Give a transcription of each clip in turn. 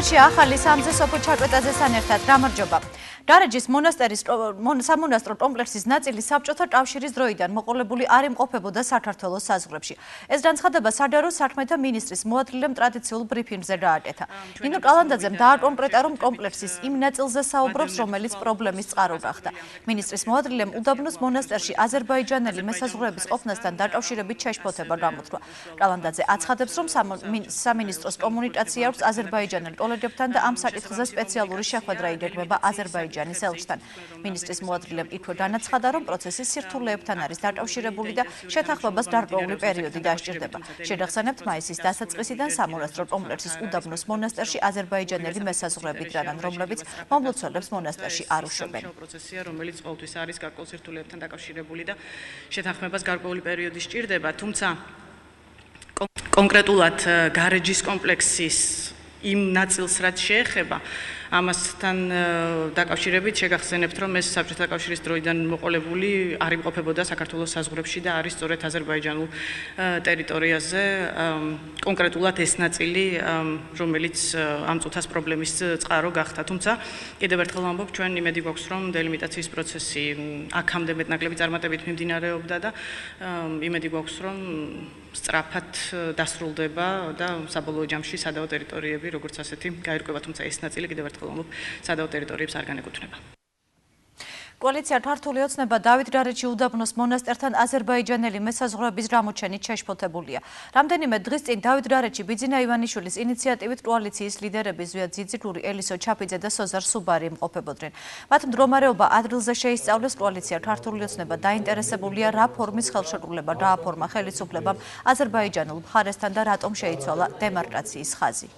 ეთერში ახალი სამზე სოფო ჩარკვეტაძესთან ერთად გამარჯობა. დარეჯის მონასტერის სამონასტრო კომპლექსის ნაწილი საბჭოთა კავშირის დროიდან მოყოლებული არ იმყოფებოდა საქართველოს საზღვრებში. ეს განცხადება სადარო საქმეთა მინისტრის მოადრილემ ტრადიციულ ბრიფინგზე გააკეთა. ნინო კალანდაძემ დააკონკრეტა, რომ კომპლექსის იმ ნაწილზე საუბრობს, რომელიც პრობლემის წყარო გახდა. მინისტრის მოადრილემ უდაბნოს მონასტერში აზერბაიჯანელი მესაზღვრეების ყოფნასთან დაკავშირებით შეშფოთება გამოთქვა. კალანდაძე აცხადებს, რომ სამინისტროს კომუნიკაცია აქვს აზერბაიჯანელ კოლეგებთან და ამ საკითხზე სპეციალური შეხვედრა იგეგმება აზერბაიჯანის ელჩთან. მინისტრის მოადრილემ იქვე განაცხადა, რომ პროცესი სირთულეებთან არის დაკავშირებული და შეთანხმებას გარკვეული პერიოდი დასჭირდება. შეგახსენებთ, მაისის დასაწყისიდან სამონასტრო კომპლექსის უდაბნოს მონასტერში აზერბაიჯანელი მესაზღვრეები დგანან, რომლებიც მომლოცველებს მონასტერში არ უშვებენ. პროცესია, რომელიც ყოველთვის არის გარკვეულ სირთულეებთან დაკავშირებული და შეთანხმებას გარკვეული პერიოდი სჭირდება, თუმცა კონკრეტულად გარეჯის კომპლექსის იმ ნაწილს, რაც შეეხება ამასთან დაკავშირებით შეგახსენებთ, რომ ეს საბჭოთა კავშირის დროიდან მოყოლებული არ იმყოფებოდა საქართველოს საზღვრებში და არის სწორედ აზერბაიჯანულ ტერიტორიაზე, კონკრეტულად ეს ნაწილი, რომელიც ამ წუთას პრობლემის წყარო გახდა. თუმცა კიდევ ერთხელ ვამბობ, ჩვენ იმედი გვაქვს, რომ დელიმიტაციის პროცესი აქამდე მეტნაკლები წარმატებით მიმდინარეობდა და იმედი გვაქვს, რომ სწრაფად დასრულდება და საბოლოო ჯამში სადავო ტერიტორიები, როგორც ასეთი, გაირკვევა, თუმცა ეს ნაწილი კიდევ ერთხელ ვამბობ, სადავო ტერიტორიებს არ განეკუთვნება. კოალიცია ქართული ოცნება დავით გარეჯი უდაბნოს მონასტერთან აზერბაიჯანელი მესაზღვრეების გამოჩენით შეშფოთებულია. რამდენიმე დღის წინ დავით გარეჯი ბიძინა ივანიშვილის ინიციატივით კოალიციის ლიდერები ზვიად ძიძიგური, ელისო ჩაფიძე და სოზარ სუბარი იმყოფებოდნენ. მათ მდგომარეობა ადრილზე შეისწავლეს. კოალიცია ქართული ოცნება დაინტერესებულია, რა ფორმის ხელშეკრულება გააფორმა ხელისუფლებამ აზერბაიჯანულ მხარესთან და რატომ შეიცვალა დემარკაციის ხაზი.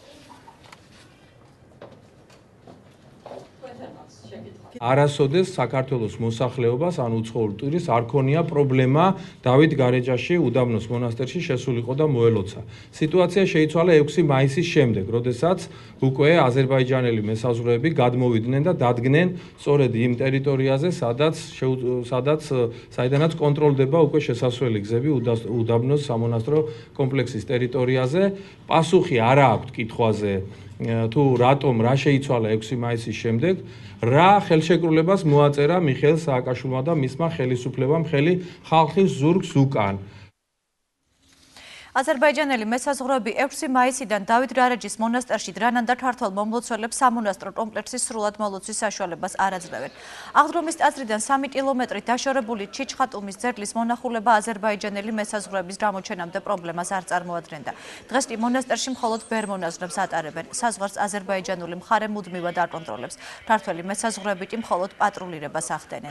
არასოდეს საქართველოს მოსახლეობას ან უცხოურ ტურისტს არ ქონია პრობლემა დავით გარეჯაში უდაბნოს მონასტერში შესულიყო და მოელოცა. სიტუაცია შეიცვალა 6 მაისის შემდეგ, როდესაც უკვე აზერბაიჯანელი მესაზღვრეები გადმოვიდნენ და დადგნენ სწორედ იმ ტერიტორიაზე, საიდანაც კონტროლდება უკვე შესასვლელი გზები უდაბნოს სამონასტრო კომპლექსის ტერიტორიაზე. პასუხი არა აქვთ კითხვაზე, თუ რატომ რა შეიცვალა 6 მაისის შემდეგ, რა ხელშეკრულებას მოაწერა მიხეილ სააკაშვილმა და მისმა ხელისუფლებამ ხელი ხალხის ზურგს უკან. აზერბაიჯანელი მესაზღვრეები 6 მაისიდან დავით გარეჯის მონასტერში დგანან და ქართველ მომლოცველებს სამონასტრო კომპლექსის სრულად მოლოცვის საშუალებას არ აძლევენ. აღდგომის ტაძრიდან 3 კილომეტრით დაშორებული ჩიჩხატუმის ძეგლის მონახულება აზერბაიჯანელი მესაზღვრეების გამოჩენამდე პრობლემას არ წარმოადგენდა. დღეს კი მონასტერში მხოლოდ ბერმონაზრებს ატარებენ. საზღვარს აზერბაიჯანული მხარე მუდმივად აკონტროლებს. ქართველი მესაზღვრეები კი მხოლოდ პატრულირებას ახდენენ.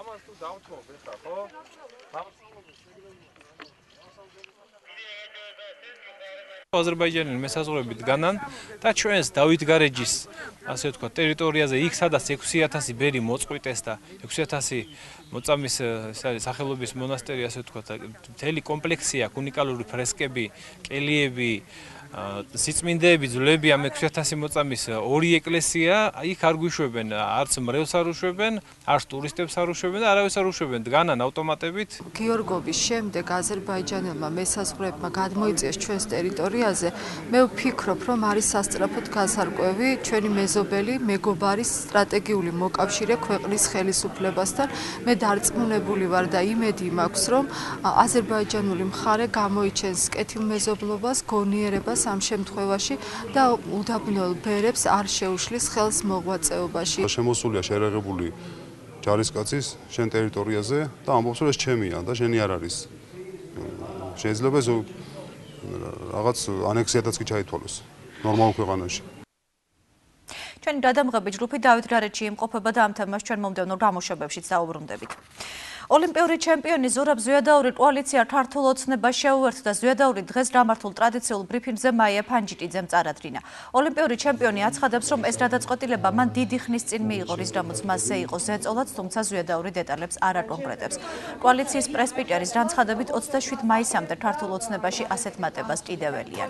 აზერბაიჯანელი მესაზღვრეები დგანან და ჩვენს დავით გარეჯის, ასე ვთქვათ, ტერიტორიაზე, იქ სადაც 6000 ბერი მოწყვიტეს და 6000 მოწამის სახელობის მონასტერი, ასე ვთქვათ, მთელი კომპლექსი აქვს, უნიკალური ფრესკები, კელიები, სიწმინდეები, ძვლები, ამ 6000 მოწამის ორი ეკლესია, იქ არ გვიშვებენ, არც მრევლს არ უშვებენ, არც ტურისტებს არ უშვებენ და არავის არ უშვებენ, დგანან ავტომატებით. გიორგოვის შემდეგ აზერბაიჯანელმა მესაზღვრეებმა გადმოიწეს ჩვენს ტერიტორიაზე. მე ვფიქრობ, რომ არის სასწრაფოდ გასარკვევი ჩვენი მეზობელი, მეგობარის სტრატეგიული მოკავშირე ქვეყნის ხელისუფლებასთან. მე დარწმუნებული ვარ და იმედი მაქვს, რომ აზერბაიჯანული მხარე გამოიჩენს კეთილმეზობლობას, გონიერებას ამ შემთხვევაში და უდაბნოელ ბერებს არ შეუშლის ხელს მოღვაწეობაში. შემოსულია შერეღებული ჯარისკაცის შენ ტერიტორიაზე და ამბობს, რომ ეს ჩემია და შენი არ არის. შეიძლება რაღაც ანექსიადაც კი ჩაითვალოს ნორმალურ ქვეყანაში. ჩვენი გადამღები ჯგუფი დავით გარეჯი იმყოფება და ამ თემას ჩვენ მომდევნო გამოშვებებშიც დაუბრუნდებით. ოლიმპიური ჩემპიონი ზურაბ ზვიადაური კოალიცია ქართულ ოცნებას შეუერთდა. ზვიადაური დღეს გამართულ ტრადიციულ ბრიფინგზე მაია ფანჯიტიძემ წარადგინა. ოლიმპიური ჩემპიონი აცხადებს, რომ ეს გადაწყვეტილება მან დიდი ხნის წინ მიიღო, რის გამოც მასზე იყო ზეწოლაც, თუმცა ზვიადაური დეტალებს არ აკონკრეტებს. კოალიციის პრესპიკერის განცხადებით 27 მაისამდე ქართულ ოცნებაში ასეთ მატებას კიდეველიან.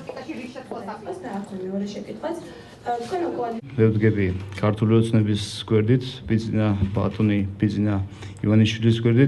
მე ვდგები ქართული ოცნების გვერდით, ბიძინა ბატონი ბიძინა ივანიშვილის გვერდით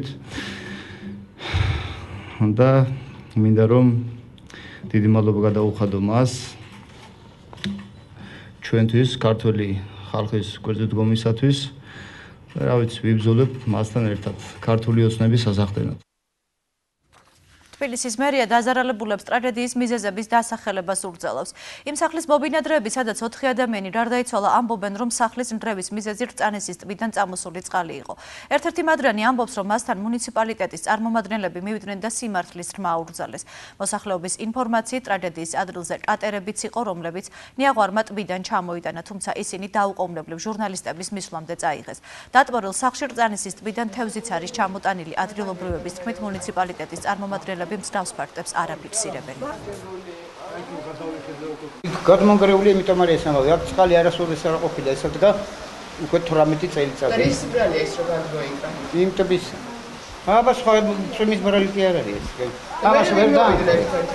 და მინდა რომ დიდი მადლობა გადაუხადო მას ჩვენთვის, ქართული ხალხის გვერდიდგომისათვის. რა ვიცი, ვიბრძოლებ მასთან ერთად ქართული ოცნების სასახდენად. თბილისის მერია დაზარალებულებს ტრაგედიის მიზეზების დასახელებას ურწელავს. იმ სახლის მობინადრეები, სადაც 4 ადამიანი გარდაიცვალა, ამბობენ, რომ სახლის ნდრევის მიზეზი რწანისის ტბიდან წამოსული წყალი იყო. ერთ-ერთი მადრანი ამბობს, რომ მასთან მუნიციპალიტეტის წარმომადგენლები მივიდნენ და სიმართლის რმა აურძალეს. მოსახლეობის ინფორმაციით, ტრაგედიის ადგილზე კატერებიც იყო, რომლებიც ნიაღვარმა ტბიდან ჩამოიტანა, თუმცა ისინი დაუყოვნებლივ ჟურნალისტების მისვლამდე წაიღეს. დატბორილ სახლში რწანისის ტბიდან თევზიც არის ჩამოტანილი. ადგილობრივების თქმით, მუნიციპალიტეტის წარმომადგენლები მსგავს ფაქტებს არ აფიქსირებენ. გადმონგრეული, იმიტომ არის ამავე. აქ წყალი არასოდეს არ ყოფილა, ეს ადგა უკვე 18 წელიწადია. და ის ბრალია ის რომ გადმოიკრა. იმ ტბის. აბა სხვა წვიმის ბრალი კი არ არის ეს. ამას ვერ დაანდა.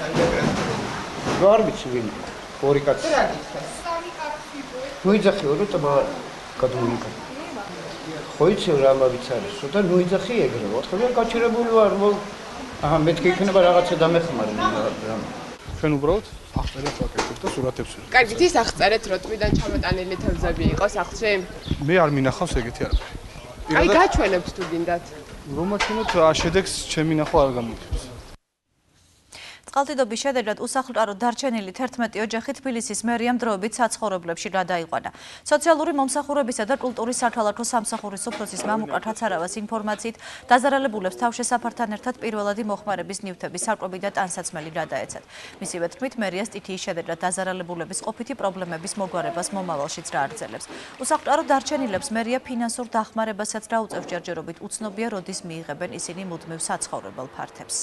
რა ვიცი ვინ? ორი კაცი. რა გითხეს? ნუიძახიო რომ ტბა გადმოიკრა. ხო იცი რა ამავიც არის. და ნუიძახი ეგრევა. ხოდა გაჩერებული ვარ, აჰა, მეთქი იქნება რაღაცა დამეხმარე რა. ჩვენ უბრალოდ აღწერებს ვაკეთებ და სურათებს ვიღებ. კარგით, ის აღწერეთ, რომ ტბიდან ჩამოტანილი თევზები იყო სახლში? მე არ მინახავს ეგეთი არაფერი. აი, გაჩვენებთ თუ გინდათ. რომ აჩვენოთ, შედეგს ჩემი ნახვა არ გამოიწვევს. წყალდიდობის შედეგად უსახლკარო დარჩენილი 11 ოჯახი თბილისის მერიამ დროებით საცხოვრებლებში გადაიყვანა. სოციალური მომსახურებისა და კულტურის საქალაქო სამსახურის უფროსის მამუკა ঠაცარავას ინფორმაციით, დაზარალებულებს თავშესაფართან ერთად პირველადი მოხმარების ნივთები, საკვები და ტანსაცმელი გადაეცათ. მისივე თქმით, მერია სტიქიის შედეგად დაზარალებულების ყოფითი პრობლემების მოგვარებას მომავალშიც გააგრძელებს. უსახლკარო დარჩენილებს მერია ფინანსურ დახმარებასაც დაუწევს, ჯერჯერობით უცნობია, როდის მიიღებენ ისინი მუდმივ საცხოვრებელ ფართებს.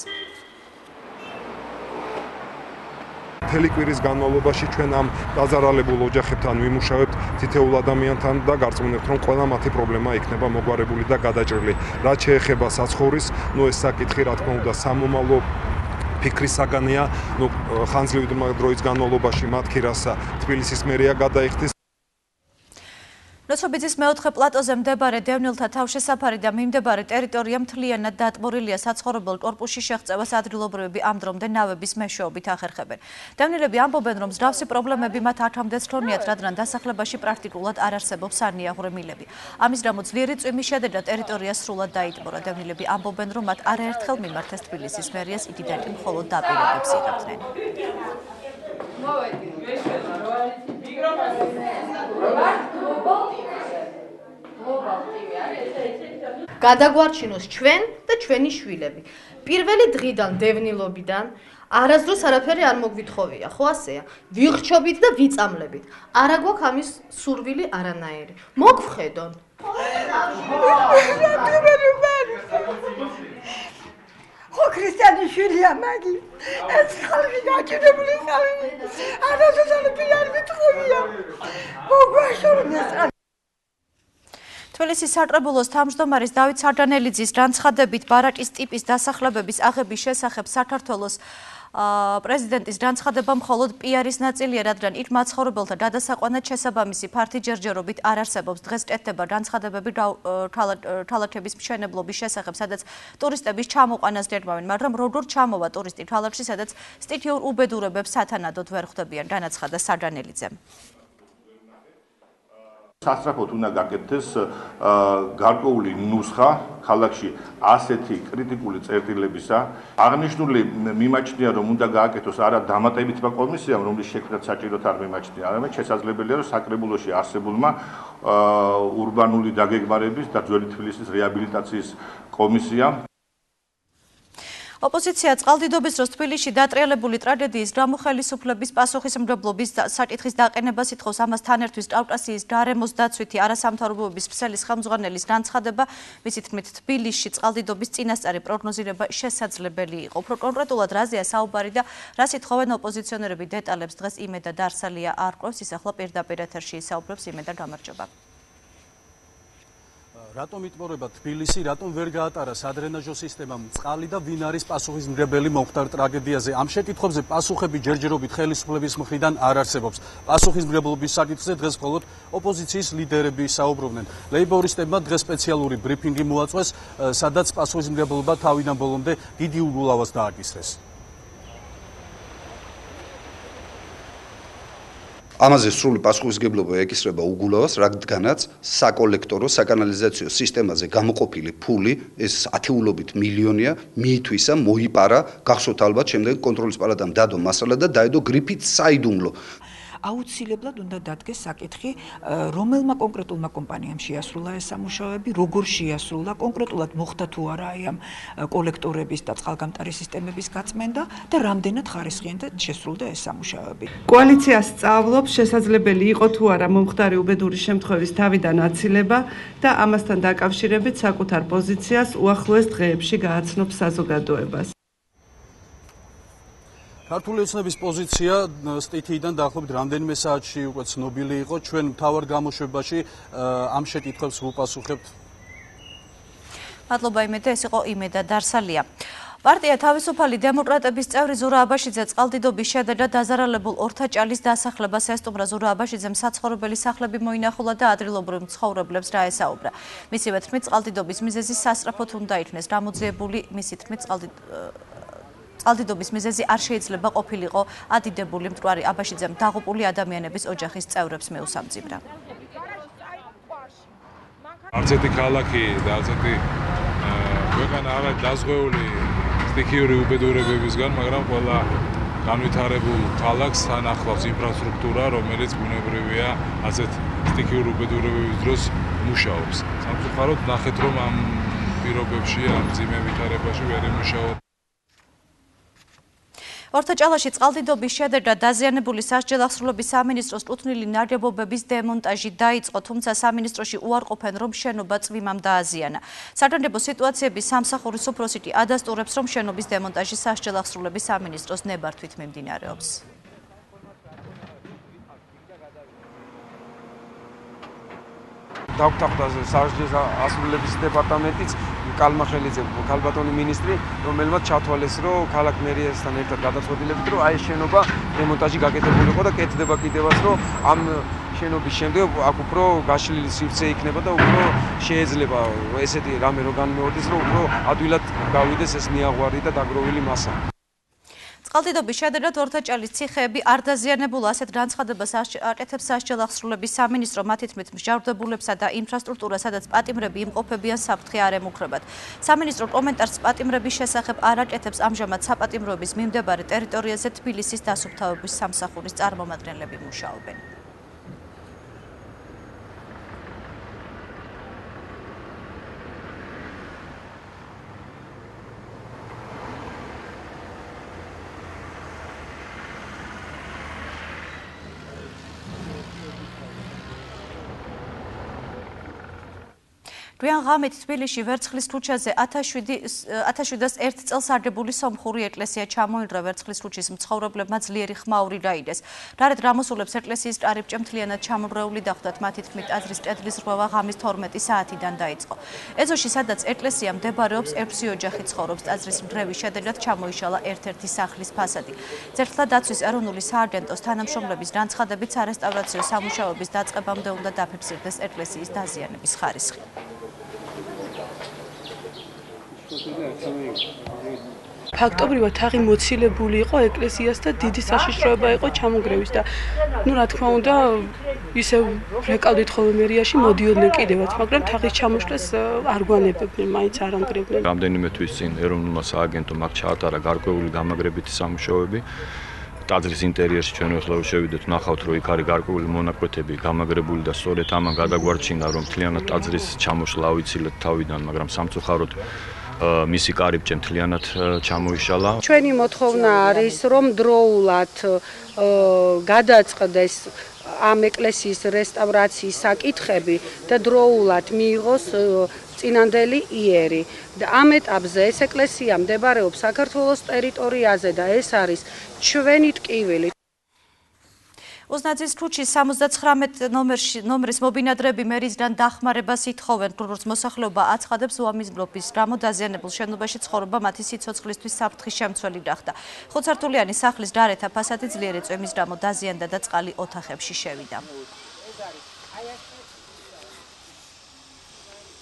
მთელი კვირის განმავლობაში ჩვენ ამ დაზარალებულ ოჯახებთან ვიმუშავებთ, თითოეულ ადამიანთან და გარწმუნებთ, რომ ყველა მათი პრობლემა იქნება მოგვარებული და გადაჭრილი. რაც შეეხება საცხოვრის, ეს საკითხი რა თქმა უნდა სამომავლო ფიქრის საგანია, ხანძლივი დროის განმავლობაში მათ ქირასა თბილისის მერია გადაიხდის. როცობიძის მეოთხე პლატოზე მდებარე დევნილთა თავშესაფარი და მიმდებარე ტერიტორია მთლიანად დატბორილია. საცხოვრებელ კორპუსში შეღწევას ადგილობრივები ამ დრომდე ნავების მეშვეობით ახერხებენ. დევნილები ამბობენ, რომ მსგავსი პრობლემები მათ აქამდეც ჰქონიათ, რადგან დასახლებაში პრაქტიკულად არ არსებობს სანიაღვრე მილები. ამის გამო ძლიერი წვიმის შედეგად ტერიტორია სრულად დაიტბორა. დევნილები ამბობენ, რომ მათ არაერთხელ მიმართეს თბილისის მერიას, იქიდან კი მხოლოდ დაპირებებს იღებდნენ. გადაგვარჩინოს ჩვენ და ჩვენი შვილები. პირველი დღიდან დევნილობიდან არასდროს არაფერი არ მოგვითხოვია, ხო ასეა? ვიხრჩობით და ვიწამლებით. არა გვაქვს ამის სურვილი არანაირი. მოგвხედონ. ხო ქრისტიანი შვილია მაგი. ეს ხალხი გაჭირებული ხალხი. არასდროს არ მითხოვია. მოგვაშორდეს. თბილისის საკრებულოს თავმჯდომარის დავით სარდანელიძის განცხადებით, ბარაკის ტიპის დასახლებების აღების შესახებ საქართველოს პრეზიდენტის განცხადება მხოლოდ პიარის ნაწილია, რადგან იქ მაცხოვრებელთა გადასაყვანად შესაბამისი ფართი ჯერჯერობით არ არსებობს. დღეს კეთდება განცხადებები ქალაქების მშენებლობის შესახებ, სადაც ტურისტების ჩამოყვანას გერმავენ, მაგრამ როგორ ჩამოვა ტურისტი ქალაქში, სადაც სტიქიურ უბედურებებს სათანადოდ ვერ ხვდებიან, განაცხადა სარდანელიძემ. სასწრაფოდ უნდა გაკეთდეს გარკვეული ნუსხა ქალაქში ასეთი კრიტიკული წერტილებისა. აღნიშნული მიმაჩნია, რომ უნდა გააკეთოს არა დამატებითმა კომისიამ, რომლის შექმნაც საჭიროდ არ მიმაჩნია, არამედ შესაძლებელია, რომ საკრებულოში არსებულმა ურბანული დაგეგმარების და ძველი თბილისის რეაბილიტაციის კომისიამ. ოპოზიცია წყალდიდობის დროს თბილისში დატრიალებული ტრაგედიის გამო ხელისუფლების პასუხისმგებლობის საკითხის დაყენებას ითხოვს. ამასთან ერთvis კავკასიის გარემოს დაცვითი არასამთავრობოების ქსელის ხელმძღვანელის განცხადება, მისი თქმით, თბილისში წყალდიდობის წინასწარი პროგნოზირება შესაძლებელი იყო. უფრო კონკრეტულად რაზეა საუბარი და რას ითხოვენ ოპოზიციონერები, დეტალებს დღეს იმედა დარსალია არ ყვევს. ის ახლა პირდაპირ ეთერში ისაუბრებს. იმედა, გამარჯობა. რატომ იტბორება თბილისი, რატომ ვერ გაატარა სადრენაჟო სისტემამ წყალი და ვინ არის პასუხისმგებელი მომხდარ ტრაგედიაზე? ამ შეკითხვებზე პასუხები ჯერჯერობით ხელისუფლების მხრიდან არ არსებობს. პასუხისმგებლობის საკითხზე დღეს მხოლოდ ოპოზიციის ლიდერები საუბრობდნენ. ლეიბორისტებმა დღეს სპეციალური ბრიფინგი მოაწყვეს, სადაც პასუხისმგებლობა თავიდან ბოლომდე დიდი უგულავას დააკისრეს. ამაზე სრული პასუხისმგებლობა ეკისრება უგულავას, რადგანაც საკოლექტორო, საკანალიზაციო სისტემაზე გამოყოფილი ფული, ეს ათეულობით მილიონია, მიითვისა, მოიპარა, გახსოვთ ალბათ, შემდეგ კონტროლის პალატამ დადო მასალა და დაედო გრიფით საიდუმლო. აუცილებლად უნდა დადგეს საკითხი, რომელმა კონკრეტულმა კომპანიამ შეასრულა ეს სამუშაოები, როგორ შეასრულა, კონკრეტულად მოხდა თუ არა აი ამ კოლექტორების და წყალგამტარი სისტემების გაწმენდა და რამდენად ხარისხიანად შესრულდა ეს სამუშაოები. კოალიცია სწავლობს, შესაძლებელი იყო თუ არა მომხდარი უბედური შემთხვევის თავიდან აცილება და ამასთან დაკავშირებით საკუთარ პოზიციას უახლოეს დღეებში გააცნობს საზოგადოებას. ქართული ოცნების პოზიცია სტითიიდან დაახლოებით რამდენიმე საათში უკვე ცნობილი იყო. ჩვენ მთავარ გამოშვებაში ამ შეკითხვებს ვუპასუხებთ. მადლობა იმედა, ეს იყო იმედა დარსალია. პარტია თავისუფალი დემოკრატების წევრი ზურა აბაშიძე წყალდიდობის შედეგად დაზარალებულ ორთაჭალის დასახლებას ესტუმრა. ზურა აბაშიძემ საცხოვრებელი სახლები მოინახულა და ადგილობრივ მცხოვრებლებს რაესაუბრა. მისივე თქმით, წყალდიდობის მიზეზი სასწრაფოდ უნდა იქნეს გამოძიებული. მისი თქმით, წყალდიდობის მიზეზი არ შეიძლება ყოფილიყო ადიდებული. მტკვარი აბაშიძემ დაღუპული ადამიანების ოჯახის წევრებს მეუსამძიმრა. არც ერთი ქალაქი და არც ერთი ქვეყანა არ არის დაზღვეული სტიქიური უბედურებებისგან, მაგრამ ყველა განვითარებულ ქალაქს თან ახლავს ინფრასტრუქტურა, რომელიც ბუნებრივია ასეთ სტიქიურ უბედურებების დროს მუშაობს. სამწუხაროდ ნახეთ, რომ ამ პირობებში, ამ მძიმე ვითარებაში ვერ იმუშავა. ორთაჭალაში წყალდიდობის შედეგად დაზიანებული სასჯელახსრულების სამინისტროს ტუტნილი ნაგებობების დემონტაჟი დაიწყო, თუმცა სამინისტროში უარყოფენ, რომ შენობა წვიმამ დააზიანა. საჯარიმო სიტუაციების სამსახურის უფროსი კი ადასტურებს, რომ შენობის დემონტაჟი სასჯელახსრულების სამინისტროს ნებართვით მიმდინარეობს. დაგვთანხმდა სასჯელახსრულების დეპარტამენტიც კალმახელიძე, ქალბატონი მინისტრი, რომელმაც ჩათვალეს, რომ ქალაქ მერიასთან ერთად გადაწყვეტილებით, რომ აი შენობა დემონტაჟი გაკეთებული იყო და კეთდება კიდევაც, რომ ამ შენობის შემდეგ აქ უფრო გაშლილი სივრცე იქნება და უფრო შეიძლება ესეთი რამე რო განმეორდეს, რომ უფრო ადვილად გავიდეს ეს მიაღვარი და დაგროვილი მასა. წყალდიდობის შედეგად ორთაჭალის ციხეები არ დაზიანებულა, ასეთ განცხადებას აკეთებს სასჯელახსრულების სამინისტრო. მათი თქმით, მსჯავრდებულებსა და ინფრასტრუქტურას, სადაც პატიმრები იმყოფებიან, საფრთხე არ ემუქრებათ. სამინისტრო კომენტარს პატიმრების შესახებ არ აკეთებს. ამჟამად საპატიმროების მიმდებარე ტერიტორიაზე თბილისის დასუფთავების სამსახურის წარმომადგენლები მუშაობენ. გვიან ღამით თბილისში ვერცხლის ქუჩაზე 1701 წელს აგებული სომხური ეკლესია ჩამოინგრა. ვერცხლის ქუჩის მცხოვრებლებმა ძლიერი ხმაური გაიდეს. გარეთ გამოსულებს ეკლესიის კარიბჭე მთლიანად ჩამონგრეული დახვდათ. მათი თქმით, ტაძრის კედლის რღვევა ღამის 12 საათიდან დაიწყო. ეზოში, სადაც ეკლესია მდებარეობს, 6 ოჯახი ცხოვრობს. ტაძრის მგრევის შედეგად ჩამოიშალა ერთ-ერთი სახლის ფასადი. ძერხთა დაცვის ეროვნული სააგენტოს თანამშრომლების განცხადებით, სარესტავრაციო სამუშაოების დაწყებამდე უნდა დაფიქსირდეს ეკლესიის დაზიანების ხარისხი. ფაქტობრივად თაღი მოცილებული იყო ეკლესიას და დიდი საშიშროება იყო ჩამონგრევის და რა თქმა უნდა ისევ რეკავდით ხოლმე მერიაში მოდიოდნენ კიდევაც, მაგრამ თაღის ჩამოშლას არ გვანებებდნენ, მაინც არ ანგრევდნენ. რამდენიმე თვის წინ ეროვნულმა სააგენტომ აქ ჩაატარა გარკვეული გამაგრებითი სამუშაოები. ტაძრის ინტერიერში ჩვენ ახლა შევიდეთ, ნახავთ, რომ იქ არის გარკვეული მონაკვეთები გამაგრებული და სწორედ ამან გადაგვარჩინა, რომ მთლიანად ტაძრის ჩამოშლა ავიცილეთ თავიდან, მაგრამ სამწუხაროდ მისი კარიბჭე მთლიანად ჩამოიშალა. ჩვენი მოთხოვნა არის, რომ დროულად გადაწყდეს ამ ეკლესიის რესტავრაციის საკითხები და დროულად მიიღოს წინანდელი იერი. ამ ეტაპზე ეს ეკლესია მდებარეობს საქართველოს ტერიტორიაზე და ეს არის ჩვენი ტკივილი. უზნაძის ქუჩის 79 ნომრის მობინადრები მერისგან დახმარებას ითხოვენ. როგორც მოსახლეობა აცხადებს, უამის მგლობის გამო დაზიანებულ შენობაში ცხოვრობა მათი სიცოცხლისთვის საფრთხის შემცველი გახდა. 5 სართულიანი სახლის გარეთა ფასადი ძლიერი წვიმის გამო დაზიანდა და წყალი ოთახებში შევიდა.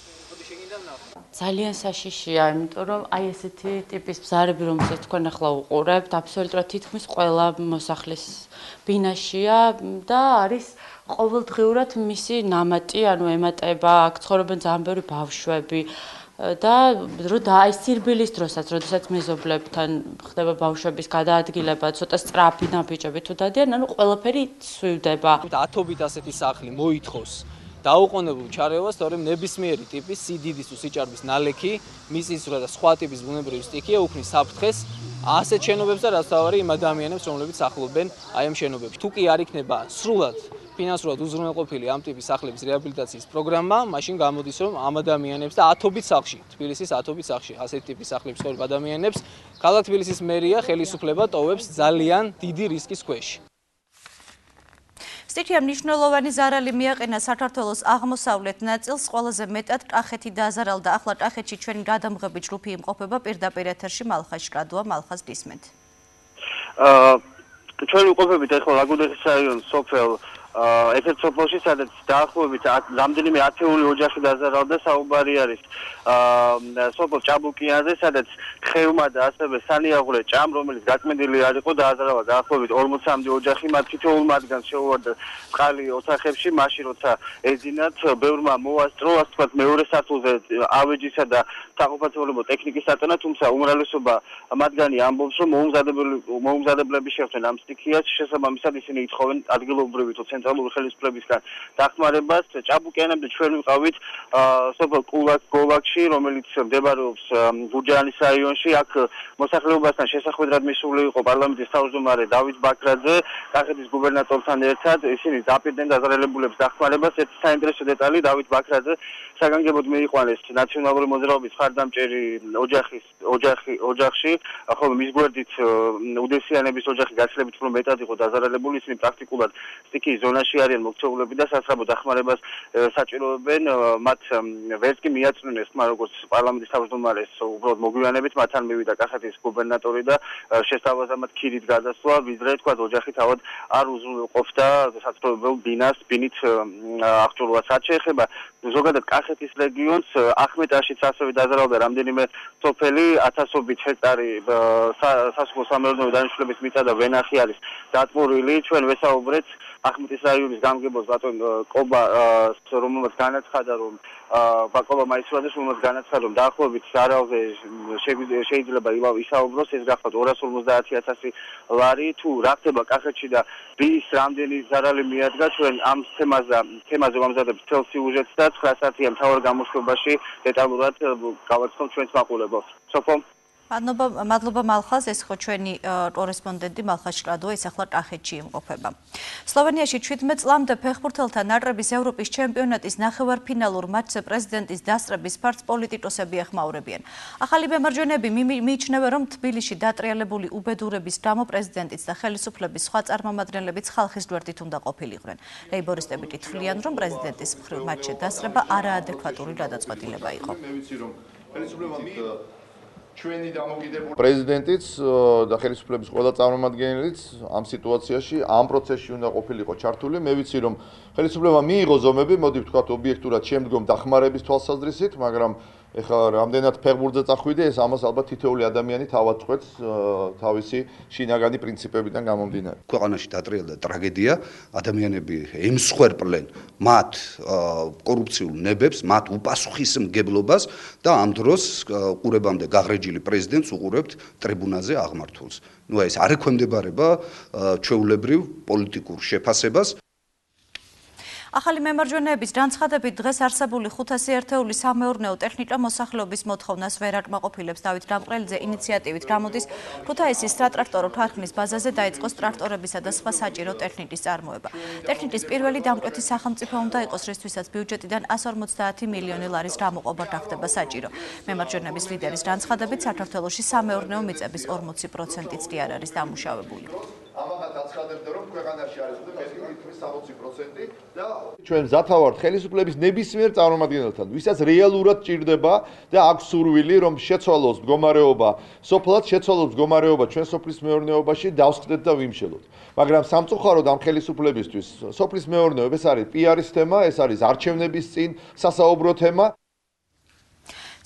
ძალიან საშიშია, იმიტომ რომ აი ესეთი ტიპის ბზარები, რომელსაც თქვენ ახლა უყურებთ, აბსოლუტურად თითქმის ყველა მოსახლის ბინაშია და არის ყოველდღიურად მისი ნამატი, ანუ ემატება, აქ ცხოვრობენ ძალიან ბევრი ბავშვები და აი სირბილის დროსაც, როდესაც მეზობლებთან ხდება ბავშვების გადაადგილება, ცოტა სწრაფი ნაბიჯები თუ დადიან, ანუ ყველაფერი სვივდება. ათობით ასეთი სახლი მოითხოვს დაუყოვნებულ ჩარევას, თორემ ნებისმიერი ტიპის სიდიდის თუ სიჭარბის ნალექი, მიწისძვრა და სხვა ტიპის ბუნებრივი სტიქია უქმნის საფრთხეს ასეთ შენობებს და რაც თავარი იმ ადამიანებს, რომლებიც სახლობენ აი ამ შენობებში. თუ კი არ იქნება სრულად ფინანსურად უზრუნველყოფილი ამ ტიპის სახლების რეაბილიტაციის პროგრამა, მაშინ გამოდის, რომ ამ ადამიანებს და ათობით სახლში, თბილისის ათობით სახლში, ასეთ ტიპის სახლებში ცხოვრობ ადამიანებს, ქალაქ თბილისის მერია ხელისუფლება ტოვებს ძალიან დიდი რისკის ქვეშ. სტიქიამ მნიშვნელოვანი ზარალი მიაყენა საქართველოს აღმოსავლეთ ნაწილს, ყველაზე მეტად კახეთი დააზარალდა. ახლა კახეთში ჩვენი გადამღები ჯგუფი იმყოფება პირდაპირ ეთერში მალხაზ შკადოა, მალხაზ გისმენთ. ჩვენ ვიყოფებით ახლა ლაგოდეხის რაიონის სოფელ ეთერცოფლში, სადაც დაახლოებით რამდენიმე ათეული ოჯახი დაზარალდა. საუბარი არის სოფელ ჭაბუკიანზე, სადაც ხევმა და ასევე სანიაღვრე ჭამ, რომელიც გაწმენდილი არ იყო, დააზარალა დაახლოებით 40-მდე ოჯახი. მათ თითოეულ მათგანს შეუვარდა წყალი ოთახებში, მაშინ როცა ეძინათ, ბევრმა მოასწრო, ასე ვთქვათ, მეორე სართულზე ავეჯისა და საყოფაცეულობო ტექნიკის საწონა, თუმცა უმრავლესობა მათგანი ამბობს, რომ მოუმზადებლები შეხვდნენ ამ სტიქიას, შესაბამისად ისინი ითხოვენ ადგილობრივი თუ ცენტრალური ხელისუფლებისგან დახმარებას. ჭაბუკიანამდე ჩვენ ვიყავით სოფელ გოლაკში, რომელიც მდებარეობს გურჯაანის რაიონში. აქ მოსახლეობასთან შესახვედრად მისული იყო პარლამენტის თავმჯდომარე დავით ბაქრაძე, კახეთის გუბერნატორთან ერთად. ისინი დაპირდნენ დაზარალებულებს დახმარებას. ერთი საინტერესო დეტალი, დავით ბაქრაძე საგანგებოდ მიიყვანეს ნაციონალური მოძრაობის მხარდამჭერი ოჯახში, ხოლო მის გვერდით უდესიანების ოჯახი გაცილებით უფრო მეტად იყო დაზარალებული. ისინი პრაქტიკულად სტიქიის ზონაში არიან მოქცეულები და სასწრაფო დახმარებას საჭიროებენ. მათ ვერც კი მიაწვნეს ხმა როგორც პარლამენტის თავმჯდომარეს უბრალოდ მოგვიანებით მათთან მივიდა კახეთის გუბერნატორი და შესთავაზა მათ ქირით გადასვლა, ვიდრე თქვა ოჯახი თავად არ უზრუნველყოფდა საცხოვრებელ ბინით აღჭურვას. რაც შეეხება ზოგადად კახეთის რეგიონს, ახმეტაშიც ასევე დაზარალდა რამდენიმე სოფელი, ათასობით ჰექტარი სასოფლო-სამეურნეო დანიშნულების მიწა და ვენახი არის დაწმურილი. ჩვენ ვესაუბრეთ ახმეტის რაიონის გამგებელს ბატონ კობას, რომელმაც განაცხადა, რომ ბაკობა მაისურაძეს, რომელმაც განაცხადა, რომ დაახლოებით ზარალზე შეიძლება ისაუბროს, ეს გახლავთ 250,000 ლარი. თუ რა ხდება კახეთში და ვის რამდენი ზარალი მიადგა, ჩვენ ამ თემაზე ვამზადებთ მთელ სიუჟეტს და 9 საათიან მთავარ გამოშვებაში დეტალურად გავაცხობთ ჩვენს მაყურებელს. სოფო მადლობა მალხაზ, ეს ხო ჩვენი კორესპონდენტი მალხაზ შკადოა, ის ახლა კახეთში იმყოფება. სლოვენიაში 17 წლამდე ფეხბურთელთა ნაკრების ევროპის ჩემპიონატის ნახევარფინალურ მატჩზე პრეზიდენტის დასწრების ფართს პოლიტიკოსები ეხმაურებიან. ახალი მემარჯვენეები მიიჩნევენ, რომ თბილისში დატრიალებული უბედურების გამო პრეზიდენტიც და ხელისუფლების სხვა წარმომადგენლებიც ხალხის გვერდით უნდა ყოფილიყვნენ. ლეიბორისტები კი თვლიან, რომ პრეზიდენტის მხრივ მატჩზე დასწრება არაადეკვატური გადაწყვეტილება იყო. პრეზიდენტიც და ხელისუფლების ყველა წარმომადგენელიც ამ სიტუაციაში, ამ პროცესში უნდა ყოფილიყო ჩართული. მე ვიცი, რომ ხელისუფლება მიიღო ზომები, მოდი ვთქვათ, ობიექტურად შემდგომ დახმარების თვალსაზრისით, მაგრამ ეხლა რამდენად ფეხბურთზე წახვიდე, ეს ამას ალბათ თითოეული ადამიანი თავად წყვეტს თავისი შინაგანი პრინციპებიდან გამომდინარე. ქვეყანაში დატრიალდა ტრაგედია, ადამიანები ემსხვერპლენ მათ კორუფციულ ნებებს, მათ უპასუხისმგებლობას და ამ დროს ყურებამდე გაღრეჯილი პრეზიდენტს უყურებთ ტრიბუნაზე აღმართულს. ნუ ეს არ ექვემდებარება ჩვეულებრივ პოლიტიკურ შეფასებას. ახალი მემარჯვენეების განცხადებით დღეს არსებული 500 ერთეული სამეურნეო ტექნიკა მოსახლეობის მოთხოვნას ვერ აკმაყოფილებს. დავით დამყრელიძე ინიციატივით გამოდის ქუთაისის სატრაქტორო ქარხნის ბაზაზე დაიწყოს ტრაქტორებისა და სხვა საჭირო ტექნიკის წარმოება. ტექნიკის პირველი დამკვეთი სახელმწიფო უნდა იყოს, რისთვისაც ბიუჯეტიდან 150 მილიონი ლარის გამოყოფა გახდება საჭირო. მემარჯვენეების ლიდერის განცხადებით საქართველოში სამეურნეო მიწების 40%-იც კი არ არის დამუშავებული. ამაღაც აცხადებდა, რომ ქვეყანაში არის მეტი 60% და ჩვენ ზათავართ ხელისუფლების ნებისმიერ წარმომადგენელთან, ვისაც რეალურად ჭირდება და აქვს სურვილი, რომ შეცვალოს მდგომარეობა, სოფლად შეცვალოს მდგომარეობა ჩვენ სოფლის მეურნეობაში, დავსხდეთ და ვიმშელოთ. მაგრამ სამწუხაროდ ამ ხელისუფლებისთვის სოფლის მეურნეობა ეს არის პიარის თემა, ეს არის არჩევნების წინ სასაუბრო თემა.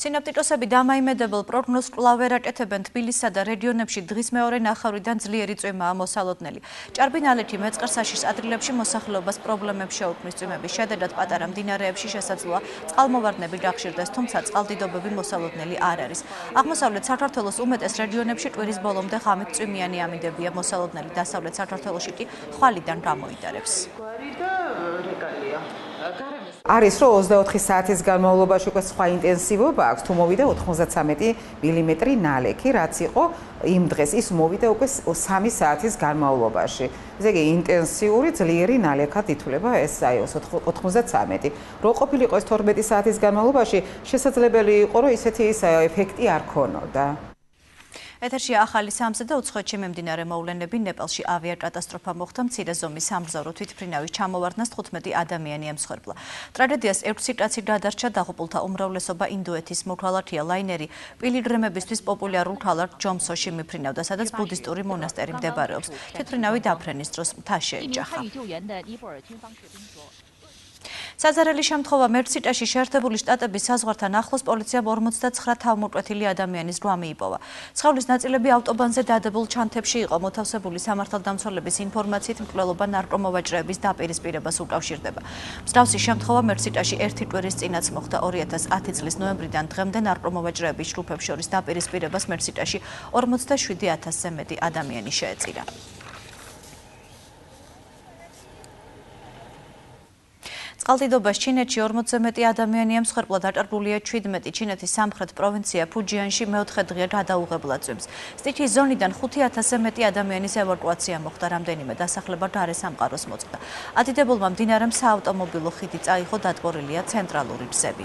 სინოპტიკოსები დამაიმედებელ პროგნოზს კვლავ ვერ აკეთებენ. თბილისსა და რეგიონებში დღის მეორე ნახევრიდან ძლიერი წვიმაა მოსალოდნელი. ჭარბი ნალექი მეწყერსაშის ადგილებში მოსახლეობას პრობლემებს შეუქმნის. წვიმების შედეგად პატარა მდინარეებში შესაძლოა წყალმოვარდნები გახშირდეს, თუმცა წყალდიდობები მოსალოდნელი არ არის. აღმოსავლეთ საქართველოს უმეტეს რეგიონებში კვირის ბოლომდე ღამით წვიმიანი ამინდებია. მოსალოდნელი დასავლეთ საქართველოში კი ხვალიდან გამოიტარებს. არის რომ 24 საათის განმავლობაში უკვე სხვა ინტენსივობა აქვს, თუ მოვიდა 93 მილიმეტრი ნალექი, რაც იყო იმ დღეს, ის მოვიდა უკვე 3 საათის განმავლობაში. ესე იგი ინტენსიური ძლიერი ნალექად ითვლება ეს 93. რო ყოფილიყო ეს 12 საათის განმავლობაში, შესაძლებელი იყო რომ ისეთი ეფექტი არ ქონოდა. ეთერში ახალი სამზე და უცხოეთში მიმდინარე მოვლენები. ნეპალში ავიაკატასტროფა მოხდა, მცირე ზომის სამგზავრო თვითმფრინავის ჩამოვარდნას 15 ადამიანი ემსხვერპლა. ტრაგედიას 6 კაცი გადარჩა, დაღუპულთა უმრავლესობა ინდოეთის მოქალაქეა. ლაინერი პილიგრიმებისთვის პოპულარულ ქალაქ ჯომსოში მიფრინავდა, სადაც ბუდისტური მონასტერი მდებარეობს. თვითმფრინავი დაფრენის დროს მთა შეეჯახა. საზარელი შემთხვევა მექსიკაში შეერთებული შტატების საზღვართან ახლოს პოლიციამ 49 თავმოკვეთილი ადამიანის რვა მიიპოვა. სხეულის ნაწილები ავტობანზე დადებულ ჩანთებში იყო. მოთავსებული სამართალდამცველების ინფორმაციით მკვლელობა ნარკომოვაჭრეების დაპირისპირებას უკავშირდება. მსგავსი შემთხვევა მექსიკაში ერთი კვირის წინაც მოხდა. 2010 წლის ნოემბრიდან დღემდე ნარკომოვაჭრეების ჯგუფებს შორის დაპირისპირებას მექსიკაში 47,000-ზე მეტი ადამიანი შეეწირა. წყალდიდობას ჩინეთში 40-ზე მეტი ადამიანი ემსხვერპლა, დაკარგულია 17. ჩინეთის სამხრეთ პროვინცია ფუჯიანში მეოთხე დღეა გადაუღებლად წვიმს. სტიქიის ზონიდან 5,000-ზე მეტი ადამიანის ევაკუაცია მოხდა, რამდენიმე დასახლება გარე სამყაროს მოწყდა. ადიდებულმა მდინარემ საავტომობილო ხიდი წაიღო, დატბორილია ცენტრალური გზები.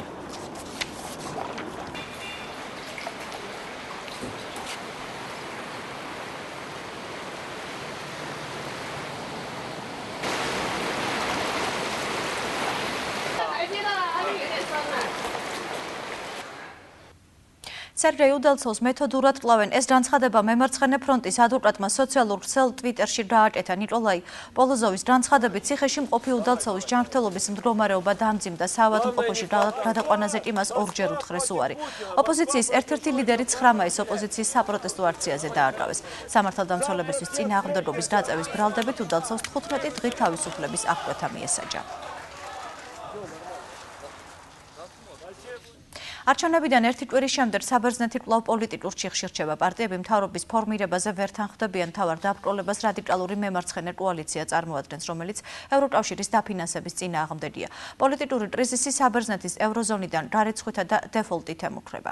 სერგეი უდელცოვს მეთოდურად კლავენ. ეს განცხადება მემარცხენე ფრონტის ადვოკატმა სოციალურ ქსელ ტვიტერში გააკეთა. ნიკოლაი პოლოზოვის განცხადებით ციხეში მყოფი უდელცოვის ჯანმრთელობის მდგომარეობა დამძიმდა. საავადმყოფოში გადაყვანაზე კი მას ორჯერ უთხრეს უარი. ოპოზიციის ერთ-ერთი ლიდერი 9 მაისს ოპოზიციის საპროტესტო აქციაზე დააკავეს. სამართალდამცველებისთვის წინააღმდეგობის დაწევის ბრალდებით უდელცოვს 15 დღით თავისუფლების აღკვეთა მიესაჯა. არჩევნებიდან ერთი კვირის შემდეგ საბერძნეთი კვლავ პოლიტიკურ ჩიხში რჩება. პარტიები მთავრობის ფორმირებაზე ვერ თანხმდებიან. მთავარ დაბრკოლებას რადიკალური მემარცხენე კოალიცია წარმოადგენს, რომელიც ევროკავშირის დაფინანსების წინააღმდეგია. პოლიტიკური კრიზისი საბერძნეთის ევროზონიდან გარიცხვითა და დეფოლტით ემუქრება.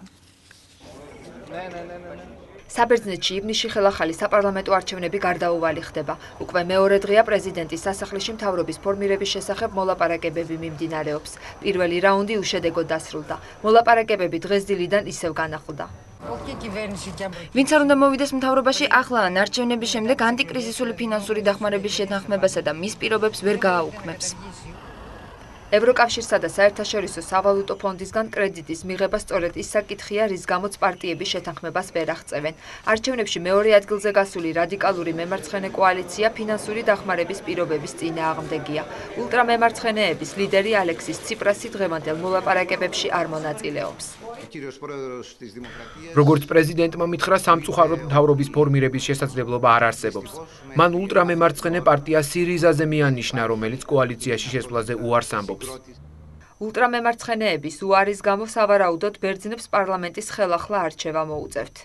საბერძნეთში ივნისში ხელახალი საპარლამენტო არჩევნები გარდაუვალი ხდება. უკვე მეორე დღეა პრეზიდენტის სასახლეში მთავრობის ფორმირების შესახებ მოლაპარაკებები მიმდინარეობს. პირველი რაუნდი უშედეგოდ დასრულდა. მოლაპარაკებები დღეს დილიდან ისევ განახლდა. ვინც არ უნდა მოვიდეს მთავრობაში, ახლა ან არჩევნების შემდეგ ანტიკრიზისული ფინანსური დახმარების შეთანხმებასა და მის პირობებს ვერ გააუქმებს. ევროკავშირსა და საერთაშორისო სავალუტო ფონდისგან კრედიტის მიღება სწორედ ის საკითხია, რის გამოც პარტიები შეთანხმებას ვერ აღწევენ. არჩევნებში მეორე ადგილზე გასული რადიკალური მემარცხენე კოალიცია ფინანსური დახმარების პირობების წინააღმდეგია. ultramემარცხენეების ლიდერი ალექსის ციპრასი დღევანდელ მოლაპარაკებებში არ მონაწილეობს. როგორც პრეზიდენტმა მითხრა, სამწუხაროდ მთავრობის ფორმირების შესაძლებლობა არ არსებობს. მან ultramემარცხენე პარტია სირიზაზე მიანიშნა, რომელიც კოალიციაში შესვლაზე უარს ამბობს. ultramემარცხენეების უარის გამო სავარაუდოდ ბერძნებს პარლამენტის ხელახლა არჩევა მოუწევთ.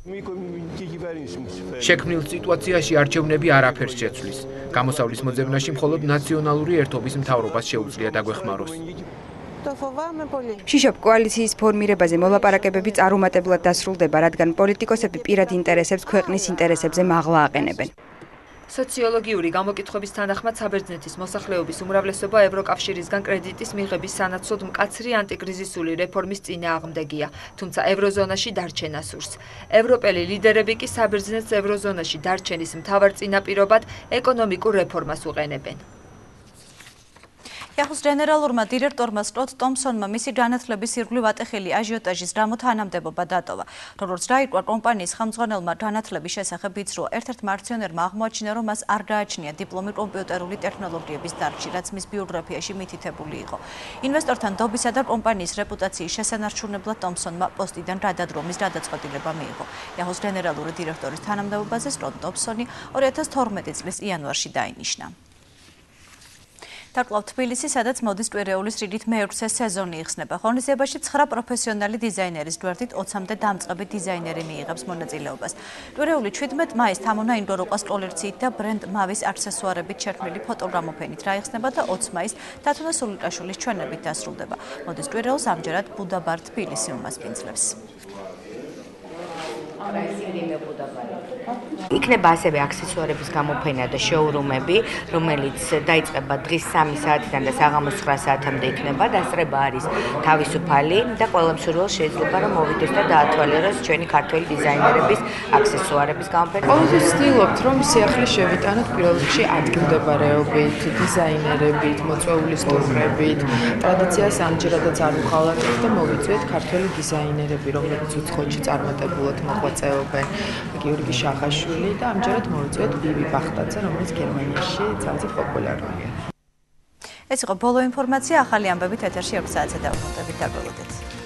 შექმნილ სიტუაციაში არჩევნები არაფერს შეცვლის. გამოსავლის მოძებნაში მხოლოდ ნაციონალური ერთობის მთავრობას შეუძლია დაგვეხმაროს. შიშობ კოალიციის ფორმირებაზე მოლაპარაკებები წარუმატებლად დასრულდება, რადგან პოლიტიკოსები პირად ინტერესებს ქვეყნის ინტერესებზე მაღლა აყენებენ. სოციოლოგიური გამოკითხვების თანახმად საბერძნეთის მოსახლეობის უმრავლესობა ევროკავშირისგან კრედიტის მიღების სანაცვლოდ მკაცრი ანტიკრიზისული რეფორმის წინააღმდეგია, თუმცა ევროზონაში დარჩენა სურს. ევროპელი ლიდერები კი საბერძნეთს ევროზონაში დარჩენის მთავარ წინაპირობად ეკონომიკურ რეფორმას უყენებენ. Yahoo-s გენერალურმა დირექტორმა სტოთ ტომსონმა მისი განათლების ირგვლივ ატეხილი აჟიოტაჟის გამო თანამდებობა დატოვა. როგორც დაირკვა კომპანიის ხელმძღვანელმა განათლების შესახებ იცრუა, ერთ-ერთ მარციონერმა აღმოაჩინა, რომ მას არ გააჩნია დიპლომი კომპიუტერული ტექნოლოგიების დარგში, რაც მის ბიოგრაფიაში მითითებული იყო. ინვესტორთან დობისა და კომპანიის რეპუტაციის შესანარჩუნებლად ტომსონმა პოსტიდან გადადრომის გადაწყვეტილება მიიღო. Yahoo-s გენერალური დირექტორის თანამდებობაზე სტოთ ტომსონი 2012 წლის იანვარში დაინიშნა. Დაკლავთ თბილისი, სადაც მოდის კვირეულის რიგით მეექვსე სეზონი იხსნება. ღონისძიებაში 9 პროფესიონალი დიზაინერის გვერდით 20-მდე დამწყები დიზაინერი მიიღებს მონაწილეობას. კვირეული 17 მაისს თამონა ინდოროყას კოლექციით და ბრენდ მავის აქსესუარებით შექმნილი ფოტოგრამოფენით რაიხსნება და 20 მაისს თათუნა სულიკაშვილის ჩვენებით დასრულდება. მოდის კვირეულს ამჯერად ბუდაბარ თბილისი უმასპინძლებს. იქნება ასევე აქსესუარების გამოფენა და შოურუმები, რომელიც დაიწყება დღის 3 საათიდან და საღამოს 9 საათამდე იქნება. დასწრება არის თავისუფალი და ყველა მსურველს შეიძლება რომ მოვიდეს და დაათვალიეროს ჩვენი ქართველი დიზაინერების აქსესუარების გამოფენა. ყოველთვის ვცდილობთ, რომ სიახლე შევიტანოთ პირველ რიგში ადგილმდებარეობით, დიზაინერებით, მოწვეული სტუმრებით. ტრადიციას ამჯერადაც არ ვღალატებთ და მოვიწვიეთ ქართველი დიზაინერები, რომლებიც უცხოეთში წარმატებულად მოღვაწეობენ. გიორგი შახაშვილი და ამჯერად მოვიწვიეთ ბიბი ბახტაძე, რომელიც გერმანიაში ძალიან პოპულარულია. ეს იყო ბოლო ინფორმაცია, ახალი ამბებით ეთერში 2 საათზე დავუყურდებით. დაგვალოდეთ.